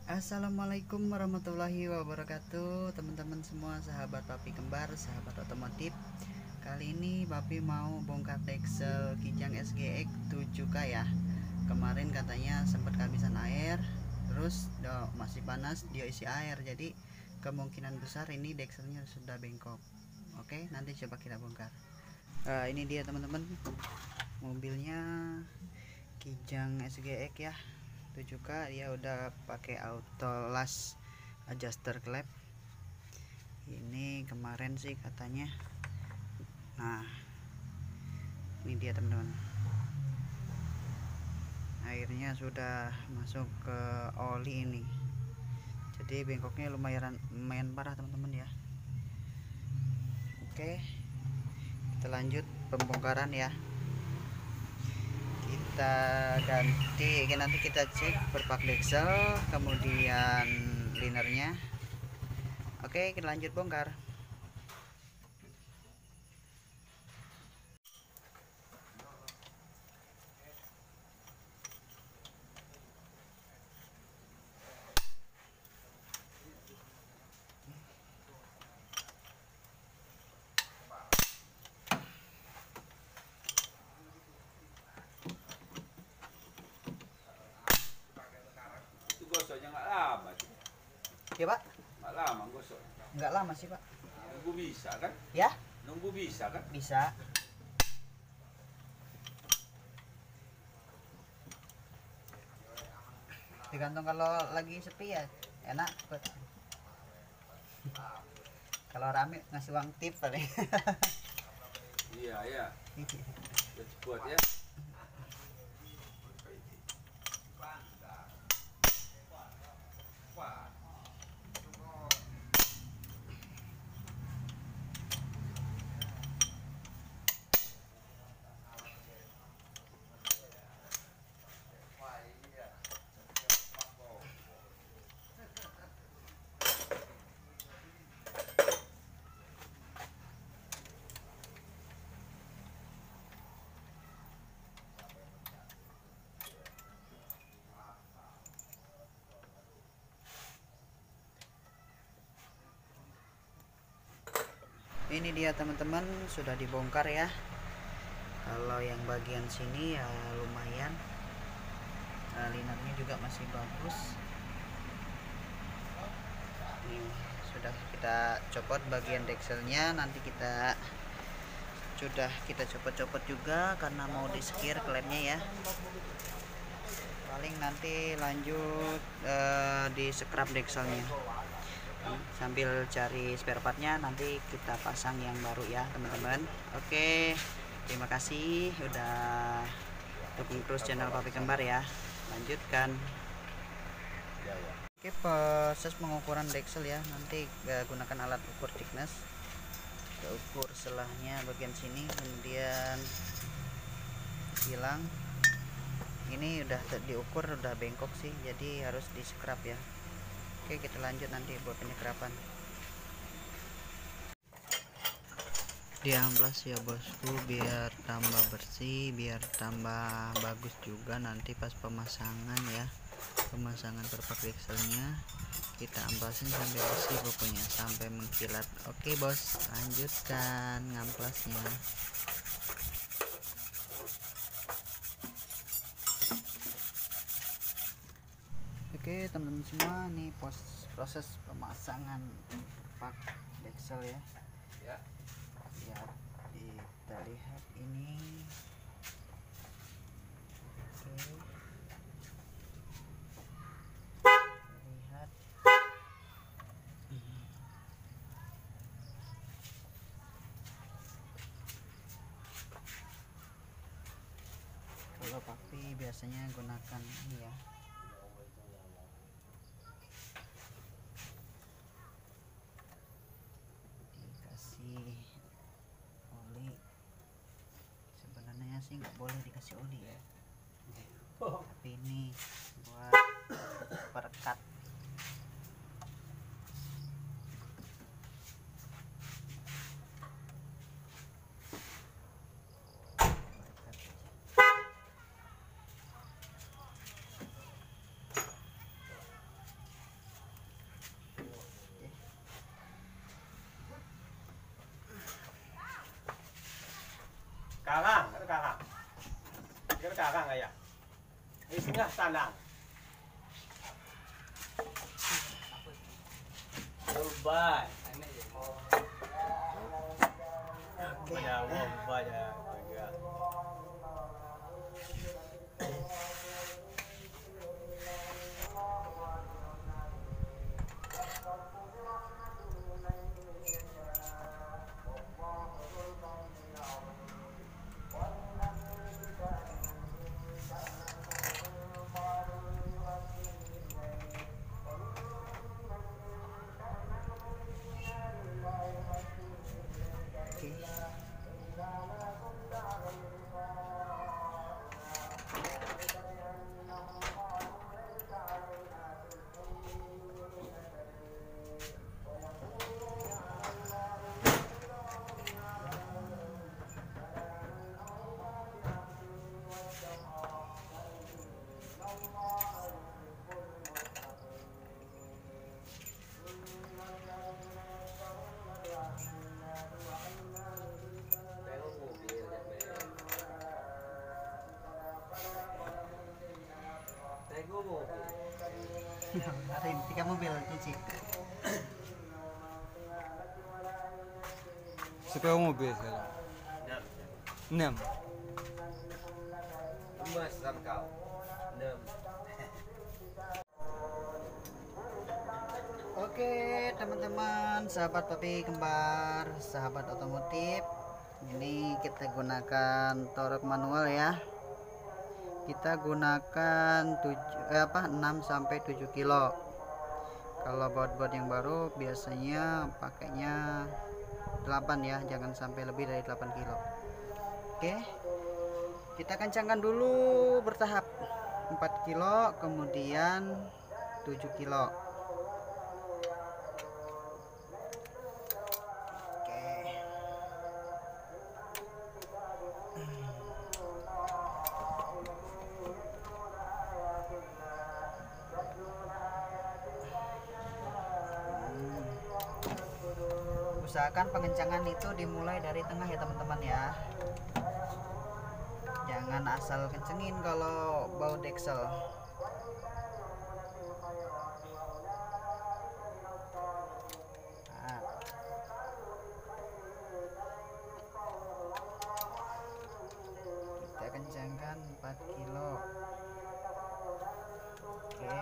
Assalamualaikum warahmatullahi wabarakatuh, teman-teman semua, sahabat Papi Kembar, sahabat otomotif. Kali ini Papi mau bongkar deksel Kijang SGX 7K ya. Kemarin katanya sempat kehabisan air, terus masih panas, dia isi air, jadi kemungkinan besar ini dekselnya sudah bengkok. Oke, nanti coba kita bongkar. Ini dia teman-teman, mobilnya Kijang SGX ya 7K. Dia udah pakai auto last adjuster klep. Ini kemarin sih katanya. Nah, ini dia teman-teman, airnya sudah masuk ke oli ini, jadi bengkoknya lumayan parah teman-teman ya. Oke, kita lanjut pembongkaran ya. Kita ganti, nanti kita cek perpak deksel, kemudian linernya. Oke, kita lanjut bongkar. Gosoknya nggak lama sih. Ya Pak, Nggak lama gosok. nggak lama sih Pak. Nunggu bisa kan? Ya, Nunggu bisa kan? bisa. Tergantung, kalau lagi sepi ya enak. Kalau rame ngasih uang tip paling. Iya ya. Udah cepet ya. Ini dia teman-teman, sudah dibongkar ya. Kalau yang bagian sini ya lumayan, linernya juga masih bagus. Ini sudah kita copot bagian dekselnya, nanti kita copot-copot juga karena mau di sekir klemnya ya. Paling nanti lanjut di scrap dekselnya, sambil cari spare partnya, nanti kita pasang yang baru ya teman-teman. Oke, terima kasih udah dukung terus channel Papi Kembar ya. Lanjutkan. Oke, proses pengukuran deksel ya, nanti gunakan alat ukur thickness. Kita ukur selahnya bagian sini, kemudian silang ini udah diukur, udah bengkok sih, jadi harus di scrap ya. Oke, kita lanjut nanti buat penyekrapan. Diamplas ya bosku, biar tambah bersih, biar tambah bagus juga nanti pas pemasangan ya. Pemasangan perpak dekselnya kita amplasin sampai bersih pokoknya, sampai mengkilat. Oke bos, lanjutkan ngamplasnya. Oke teman-teman semua, nih proses pemasangan perpak deksel ya. Ya, kita lihat ini. Oke, lihat. Kalau Papi biasanya gunakan ini ya, dikasih oli. Sebenarnya sih nggak boleh dikasih oli ya, tapi ini buat perekat. Karang, ada karang. Ada karang ayah. Di tengah tanah. Dubai. Pada Dubai ya. Ada tiga mobil cuci. Suka mobil sekarang. 6. Emas kau. 6. Oke teman-teman, sahabat papi kembar, sahabat otomotif, ini kita gunakan torok manual ya. Kita gunakan 6 sampai 7 kilo. Kalau baut-baut yang baru biasanya pakainya 8 ya, jangan sampai lebih dari 8 kilo. Oke, kita kencangkan dulu bertahap 4 kilo, kemudian 7 kilo. Usahakan pengencangan itu dimulai dari tengah ya teman-teman ya, jangan asal kencengin kalau baut deksel. Nah, kita kencangkan 4 kilo. Oke,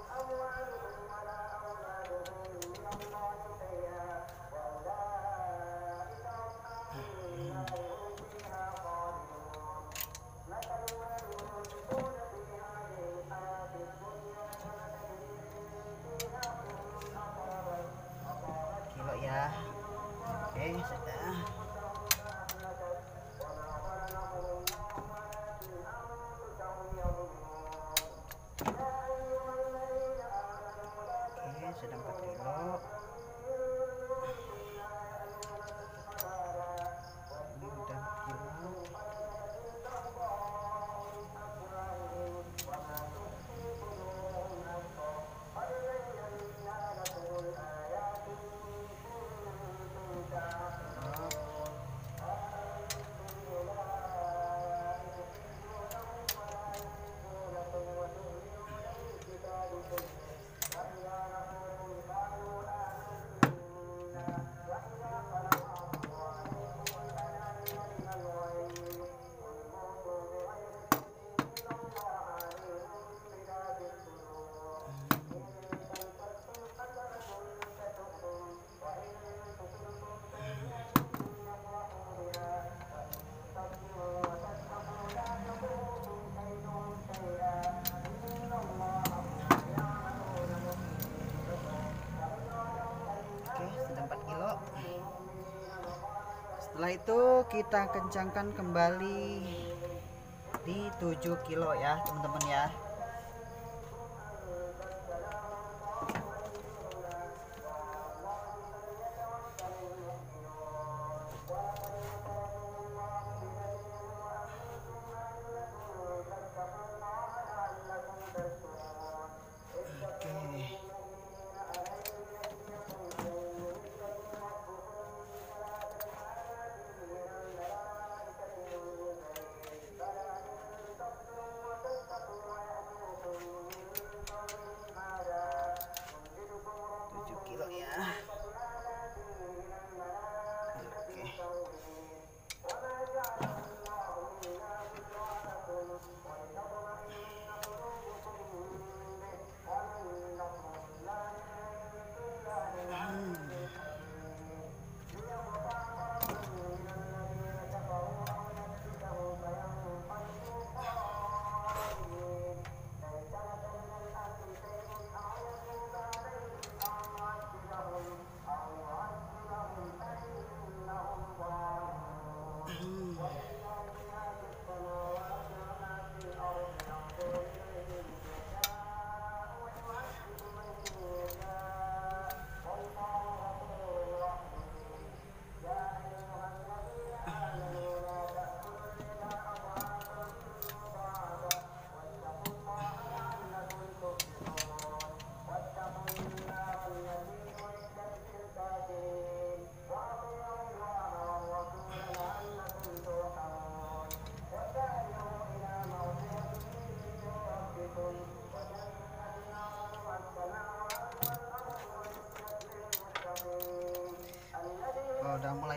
kilo ya. Oke, sudah. Oke, sudah 4 kilo. Ini udah 4 kilo. Setelah itu kita kencangkan kembali di 7 kilo ya teman-teman ya.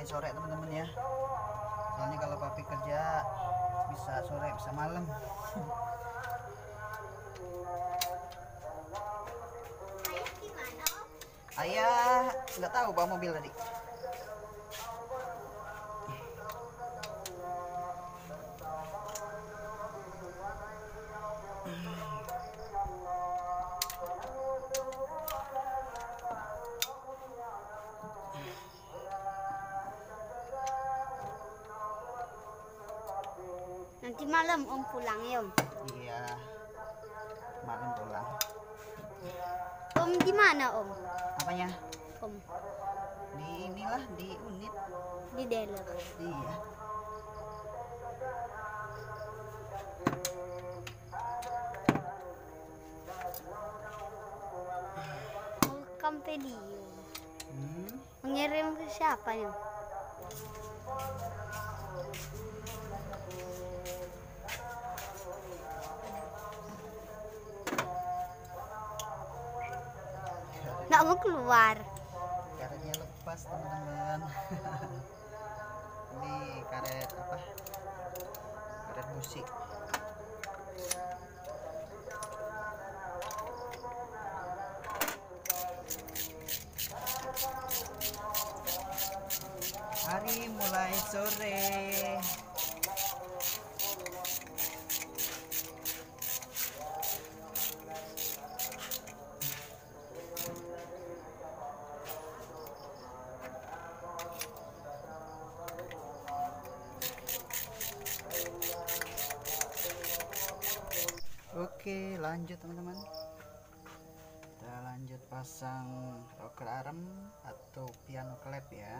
mulai sore teman-teman ya. Soalnya kalau papi kerja bisa sore bisa malam. Ayah nggak tahu bawa mobil tadi. Nanti malam Om pulang ya Om. Iya, malam pulang. Om di mana Om? Apanya? Om Di inilah di unit. di dealer. Iya. Rekam video. Hmm. Mengirim ke siapa nih? Nggak mau keluar. Karetnya lepas teman-teman. Ini karet apa? Karet busi. Hari mulai sore. Oke, lanjut teman-teman. Kita lanjut pasang rocker arm atau piano clap ya.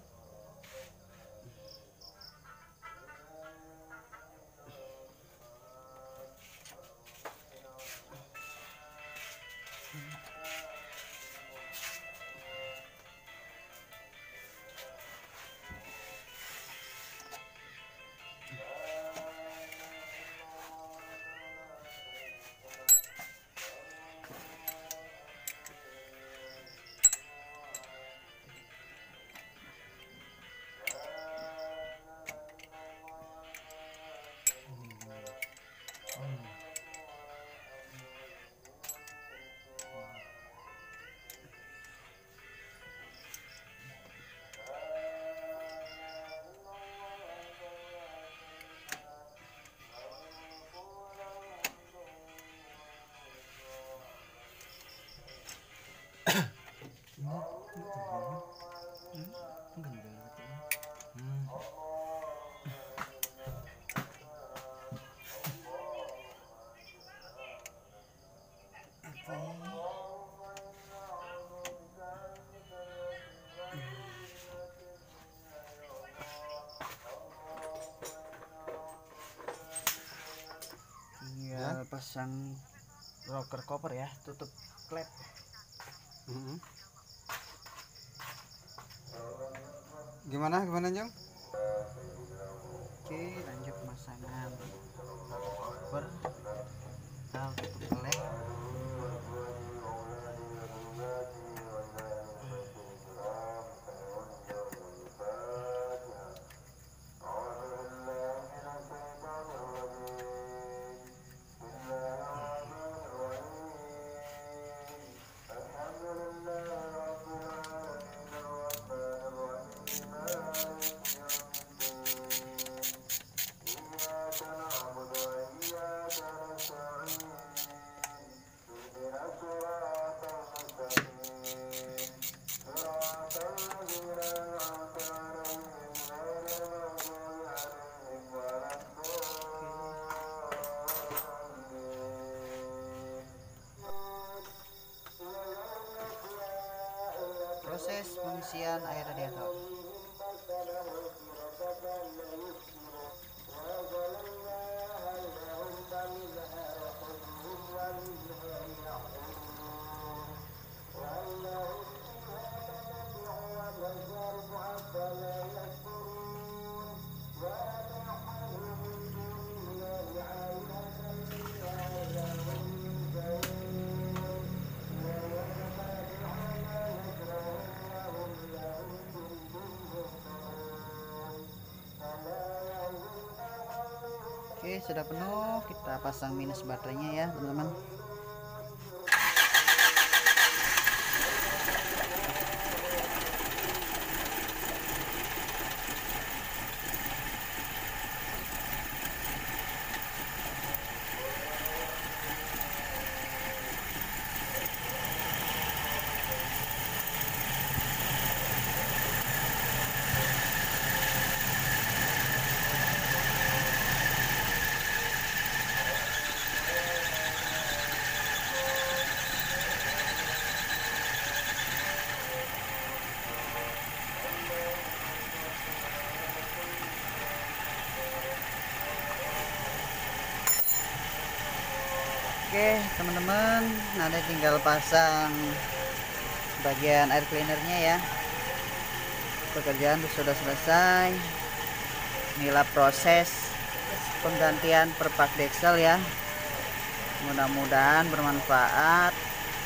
Tinggal pasang rocker cover ya, tutup klep. Gimana Jong? Oke, lanjut pemasangan cover. Kita tutup klep. Proses pengisian air radiator. sudah penuh, kita pasang minus baterainya ya teman-teman. Oke teman-teman, nanti tinggal pasang bagian air cleanernya ya. Pekerjaan sudah selesai. Inilah proses penggantian perpak deksel ya. Mudah-mudahan bermanfaat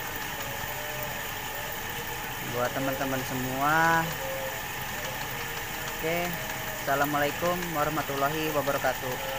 buat teman-teman semua. Oke, assalamualaikum warahmatullahi wabarakatuh.